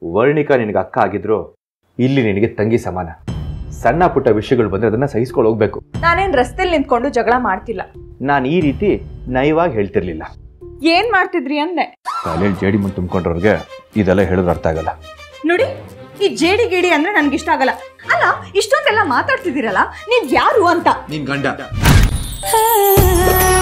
ವರ್ಣಿಕಾ ನಿನಗೆ ಅಕ್ಕ ಆಗಿದ್ರು ಇಲ್ಲಿ ನಿನಗೆ ತಂಗಿ ಸಮಾನ. ಸಣ್ಣ ಪುಟ್ಟ ವಿಷಯಗಳು ಬಂದ್ರೆ ಅದನ್ನ ಸಹಿಸ್ಕೊಂಡು ಹೋಗ್ಬೇಕು. ನಾನೇನ್ ರಸ್ತೆಯಲ್ಲಿ ನಿಂತ್ಕೊಂಡು ಜಗಳ ಮಾಡ್ತಿಲ್ಲ. ನಾನು ಈ ರೀತಿ ನಯವಾಗಿ ಹೇಳ್ತಿರ್ಲಿಲ್ಲ. ಏನ್ ಮಾಡ್ತಿದ್ರಿ ಅಂದೆ. ಕಾಲೇಜ್ ಜೇಡಿ ಮುಂದೆ ತುಂಬ್ಕೊಂಡ್ರವ್ರಿಗೆ ಇದೆಲ್ಲ ಹೇಳಿದ್ರೆ ಅರ್ಥ ಆಗಲ್ಲ. ನೋಡಿ, ಈ ಜೇಡಿ ಗೇಡಿ ಅಂದ್ರೆ ನನ್ಗೆ ಇಷ್ಟ ಆಗಲ್ಲ. ಅಲ್ಲ, ಇಷ್ಟೊಂದೆಲ್ಲ ಮಾತಾಡ್ತಿದ್ದೀರಲ್ಲ, ನೀವ್ ಯಾರು ಅಂತ. ನಿನ್ ಗಂಡ.